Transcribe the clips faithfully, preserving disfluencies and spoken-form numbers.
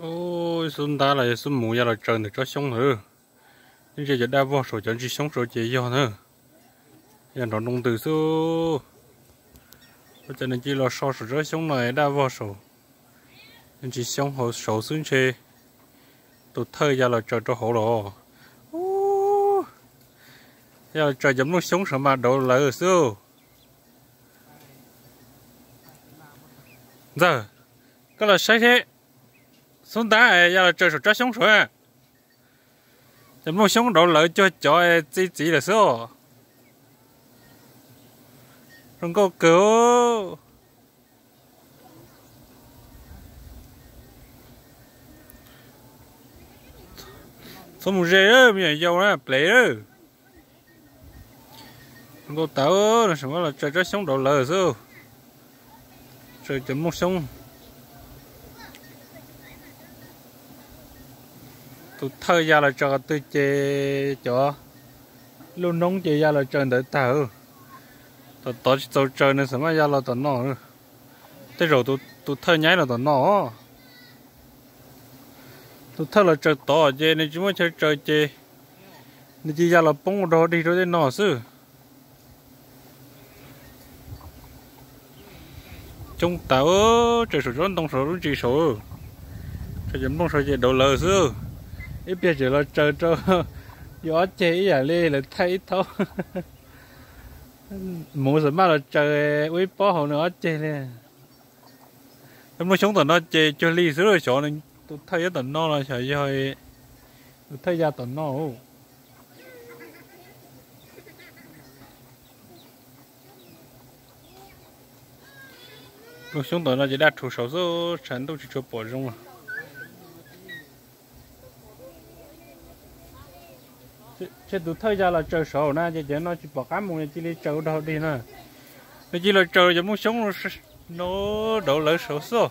ôi xuân ta là xuân mùa là trời được cho sống nữa nhưng giờ đã vào sổ chân chỉ sống sổ chỉ do nữa giờ nó nông từ xưa cho nên chỉ là sổ sổ cho sống này đã vào sổ nhưng chỉ sống hồ sổ xuống chơi tụi thơi giờ là trời cho hổ rồi giờ trời giống nó sống sao mà đổ lại ở xưa giờ cái là sai thế xuân ta ấy giờ là trời sổ cho sống rồi à giống nó sống đổ lại cho cho chỉ chỉ là xưa không có cứu số một rễ ơi bây giờ dâu đó plei ơi không có tao là sao là trời trời sống đổ lờ sao trời chấm một sống tụi thời gian là trời tôi chê cho luôn nóng chê ra là trời đỡ tao tụi tao tụi trời nên sao mà ra là tụi nó thế rồi tụi tụi thời nhái là tụi nó tụi thời là trời to chê nên chúng mới chơi trời chê nên chỉ ra là bông đồ đi rồi đến nó chứ chúng tao trời sụt rốn tông sụt rốn chỉ số trời chấm tông sụt chê đồ lờ chứ ít biết chỉ là trời cho gió chế à lê là thấy thôi muốn gì mà là trời uy bó hồ nữa chế nè em nói sống tận nó chế cho ly sữa rồi chỗ này tôi thấy ở tận nó là trời ơi tôi thấy ra tận nó tôi sống tận nó chỉ đạt thủ số số sản tôi chỉ cho bỏ rong à chứ tôi thấy ra là trời sổ na chỉ nó chỉ bỏ cá mùng chỉ đi trời đâu đi nè nó chỉ là trời giống muốn sống nó đổ lỡ sổ số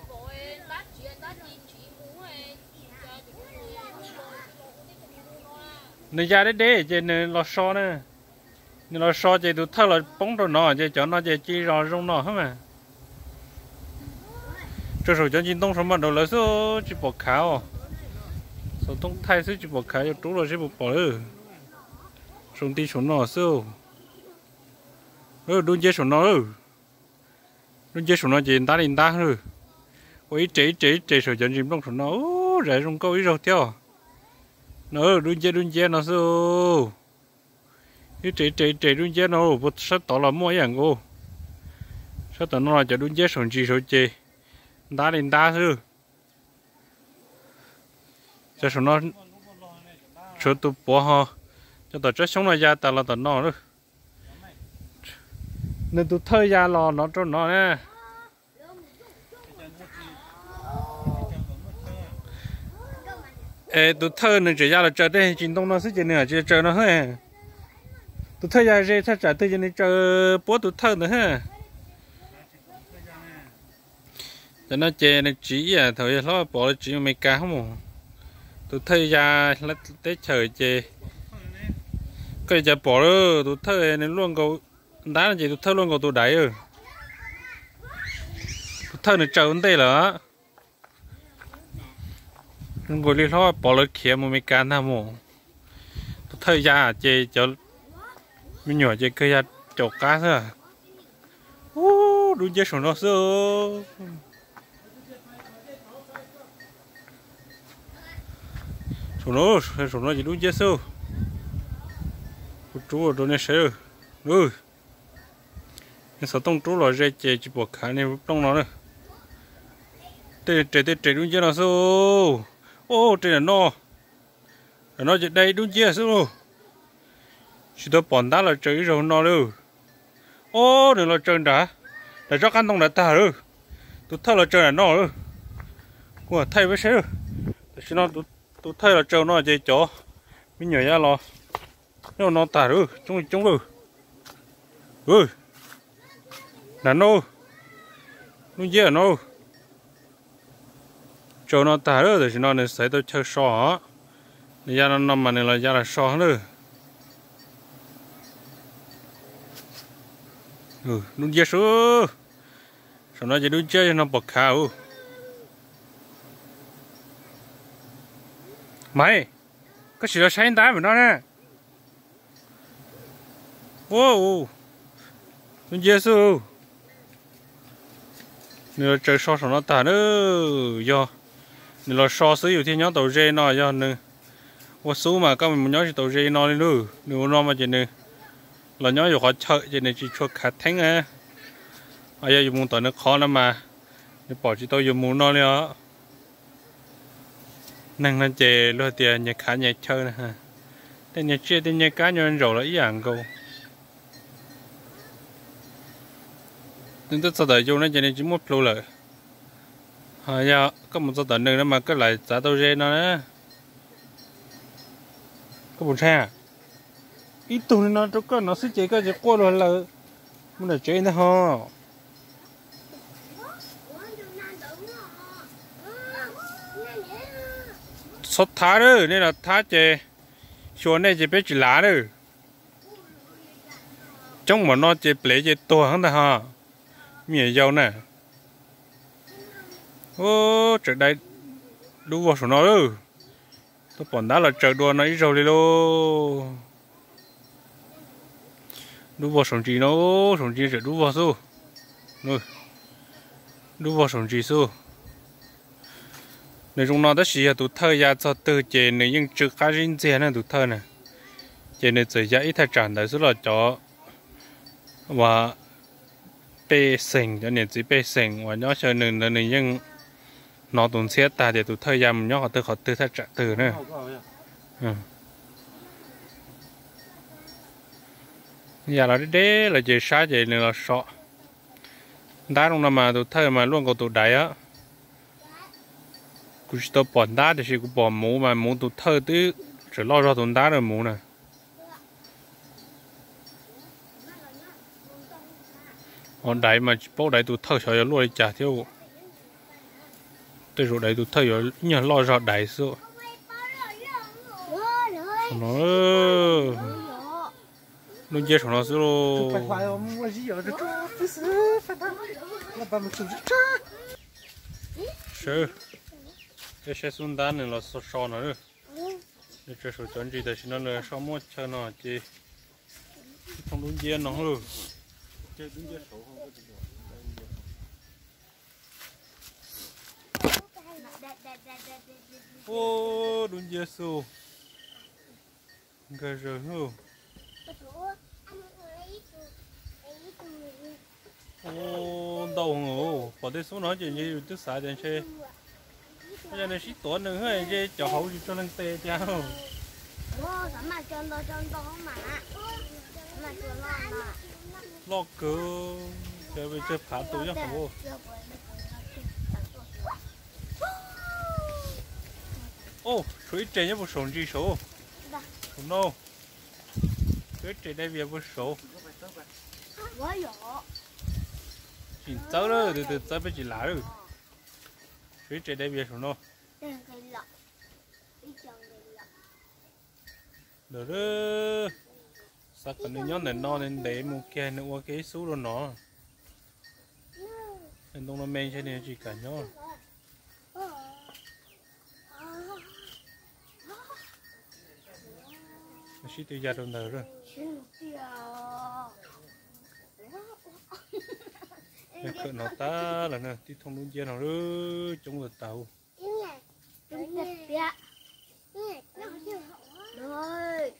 nó ra đấy đấy chỉ nên lo so nè nên lo so chỉ tôi thấy là bóng rồi nó chỉ cho nó chỉ chỉ rò rong nó hết mà trời sổ cho chính tông số mà đổ lỡ số chỉ bỏ cá à số tông thay số chỉ bỏ cá cho trú rồi chỉ bỏ bỏ nữa xuống đi xuống nó sao ừ đun chế xuống nó ừ đun chế xuống nó chỉ ta đi ta thôi ôi chế chế chế sửa chân chim đông xuống nó rẻ trong câu ý rồi theo nó đun chế đun chế nó sao cái chế chế chế đun chế nó bớt sát tỏ là muaอย่างcô sát tỏ nó là cho đun chế xuống chỉ số chế ta đi ta thôi chế xuống nó số tụ bỏ ha cho tao chết sống nó ra tao là tao nó nữa nên tụi thời gian lò nó cho nó nè ê tụi thời nên chỉ ra là chờ đây chính tông nó sẽ chỉ nè chỉ chờ nó hết tụi thời gian gì thật trả tới cho nên chờ bố tụi thời nữa ha cho nó chè nó chỉ à thời nó bỏ chỉ mấy cá không tụi thời gian là tới chờ chè cái giờ bỏ rồi tụi thơ nên luôn cầu đá là gì tụi thơ luôn cầu tụi đáy rồi tụi thơ này chờ vấn đề là ngồi đi lo bỏ lỡ kia một mấy can tham mồ tụi thơ ra chơi cho mình nhỏ chơi cây ra chọc cá thôi ô đúng chơi sổ nó sơ sổ nó sổ nó chỉ đúng chơi sơ chú ở đó này sẽ ừ cái số tông chú là dây chè chỉ bỏ cá này tông nó nữa đây đây đây đây đúng chưa nào số ô đây là nó nó chỉ đây đúng chưa số chỉ tôi bỏ đá là chơi rồi nó luôn ô đừng là chơi đã để cho căn tông đã ta rồi tôi thấy là chơi là nó rồi của thay với sẽ xin nó tôi tôi thấy là chơi nó chơi chó mình nhảy ra lo nó nó tả rồi chúng chúng rồi ừ là nó nó dễ nó cho nó tả rồi thì nó nên sẽ tôi chơi sò đi ra nó nằm mà này là ra là sò nữa ừ nó dễ số sau đó chỉ đúng chơi nó bật khao mày có sự sáng đá của nó nè wow nó dễ su nếu chơi so sánh nó ta nữa do nếu so sử dụng thì nhóm tàu dây nó do nữa và số mà các mình nhóm tàu dây nó nữa nếu nó mà chỉ nữa là nhómอยู่họ chơi chỉ nên chỉ cho khách thắng à ai dùng muốn tàu nó khó lắm mà nếu bỏ chỉ tàu dùng muốn nó nữa năng là chơi lo tiền nhà cá nhà chơi nè haแต่nhà chơi thì nhà cá nhân rồi là ý hàng câu nhưng tôi sau đó dùng nó cho nên chỉ một lô lợi à giờ có một số tận nữa mà cái lại giá tàu dê nó nữa có một xe ít tuổi nó cho con nó sẽ chơi cái gì qua rồi là muốn là chơi nó ho sốt thá rồi nên là thá chơi xuống này chỉ biết chỉ lá rồi trong mà nó chỉ lấy chỉ to hơn ta ha miệng dâu nè ô trời đây đu vào số nó rồi tôi bọn đã là trời đua nó ít rồi đi lô đu vào số gì nó số gì sẽ đu vào số rồi đu vào số gì số nếu chúng nó đã xí tụt thơ ya cho từ chế nếu những chữ cá riêng chế này tụt thơ nè chế nếu chế ya ít thay tràn đại số là cho và bê sình cho nên chỉ bê sình và nhớ chờ nừng là nừng nhưng nó tốn xe ta để tụt thơ ya mình nhớ họ từ họ từ thay trả từ nữa giờ là đấy là chế sát chế nên là sọ đá trong năm mà tụt thơ mà luôn có tụt đại á cứ tao bỏ đá thì cứ bỏ mũ mà mũ tụt thơ tứ chỉ lo ra tụt đá rồi mũ nè còn đại mà bao đại tụt thơ cho luôn trả theo tới rồi đại tụt thơ rồi nhờ lo ra đại số nó nó dễ cho nó số sure cái xe xuống đá này là số số nữa để cho số chuẩn chỉ để xin nó là số một cho nó chỉ không đúng dễ nó luôn chơi đúng dễ số không có gì ô đúng dễ số cái rồi luôn ô đầu ngủ bỏ tới số nó chỉ như tức xả đến xe bây giờ này xí tuần nữa hay chứ chậu hậu gì cho nên tê cha không lo cơ chơi bây giờ phá túi cho hậu ô suy trẻ nhất một số gì số không đâu suy trẻ đây việc một số chỉ tao đó từ từ tao phải chỉ lá rồi suy trẻ đây việc số đâu được đó sao còn những nhóm này no nên để một cái nữa qua cái số đó nó nên đông nó men cho nên chỉ cả nhau xí tiêu ra đâu nữa rồi cái cỡ nó ta là nè tí thông luôn chia nào đó chống lật tàu rồi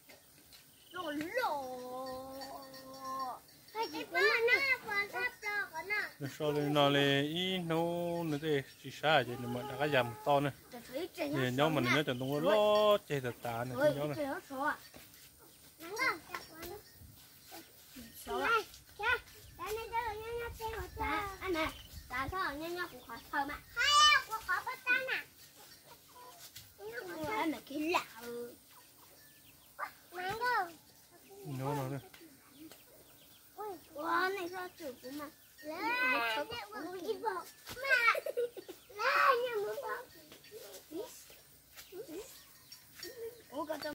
nó so lên nó lên ý nó nó thế chỉ xa vậy mà đã cái dầm to nữa thì nhóm mình nhớ trận tung nó chơi thật tà này nhóm này anh này tại sao nhanh nhanh cũng khó thở mà cũng khó bắt tay nè anh là cái lạ nó nó nữa wow này sao chịu cũng mà lấy